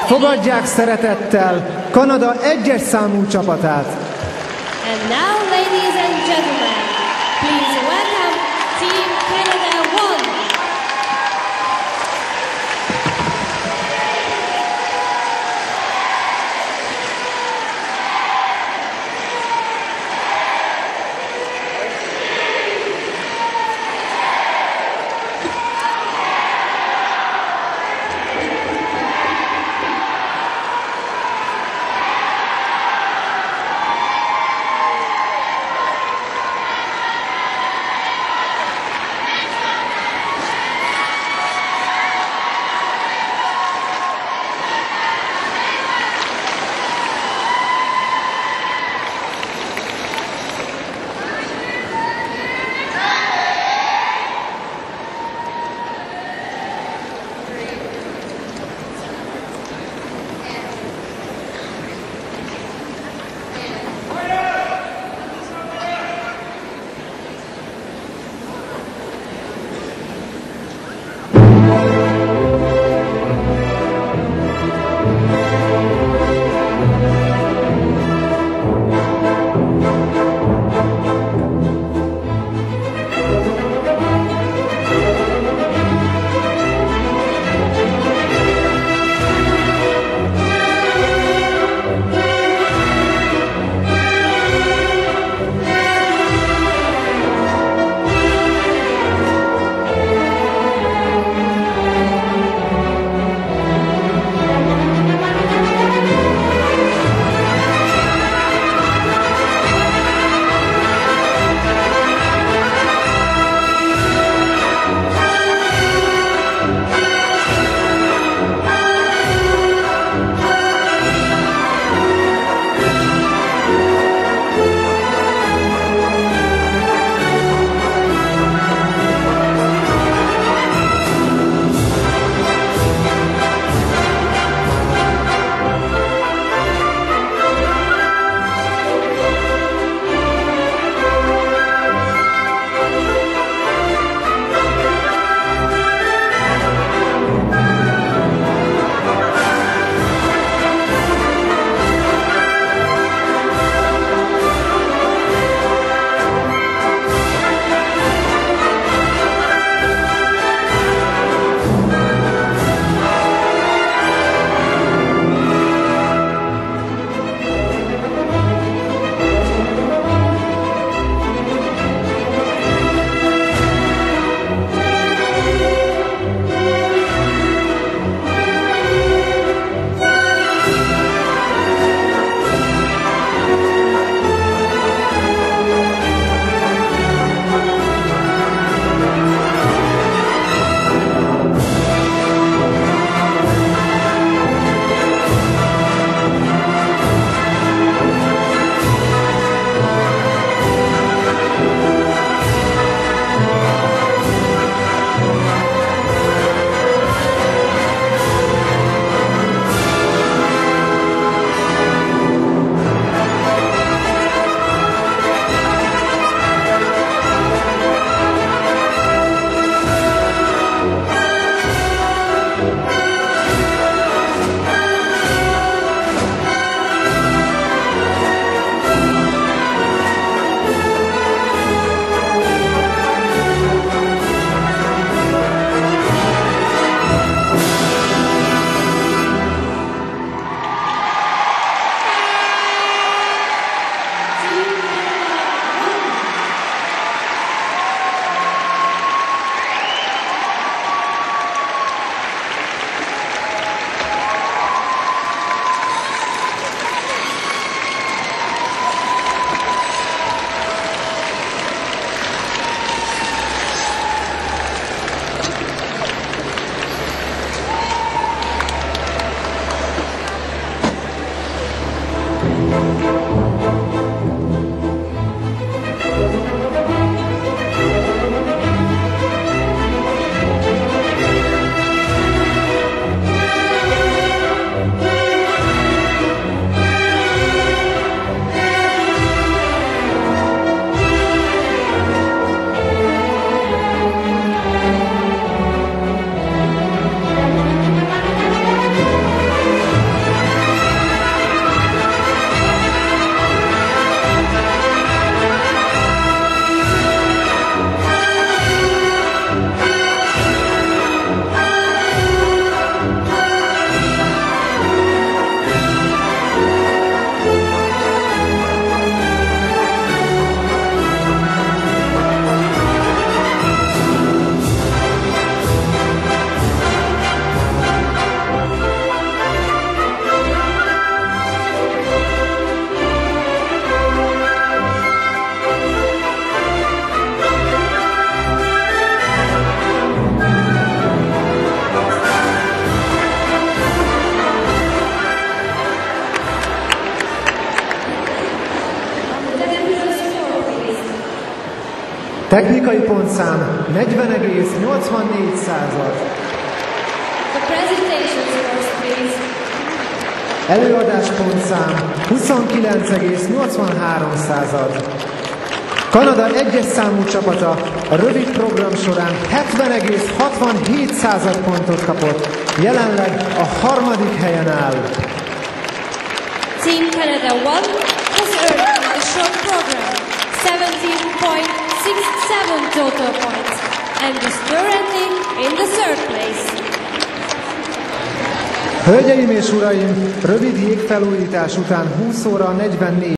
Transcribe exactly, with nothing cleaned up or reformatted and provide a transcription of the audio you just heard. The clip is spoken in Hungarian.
Fogadják szeretettel Kanada egyes számú csapatát. And now, ladies and gentlemen, please welcome Team Canada one. Technikai pontszám negyven egész nyolcvannégy század. The presentation scores, please. Előadás pontszám huszonkilenc egész nyolcvanhárom század. Kanada egyes számú csapata a rövid program során hetven egész hatvanhét század pontot kapott, jelenleg a harmadik helyen áll. Team Canada one has earned in the short program seventeen point six seven total points and is currently in the third place. Hölgyeim és uraim, rövid jégfelújítás után húsz óra negyvennégy